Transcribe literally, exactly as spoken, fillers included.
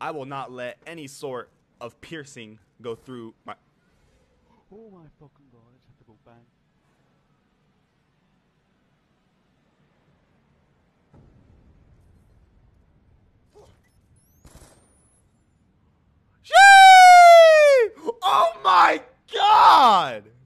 I will not let any sort of piercing go through my... Oh my fucking god, I just have to go bang. Sheesh! Oh my god!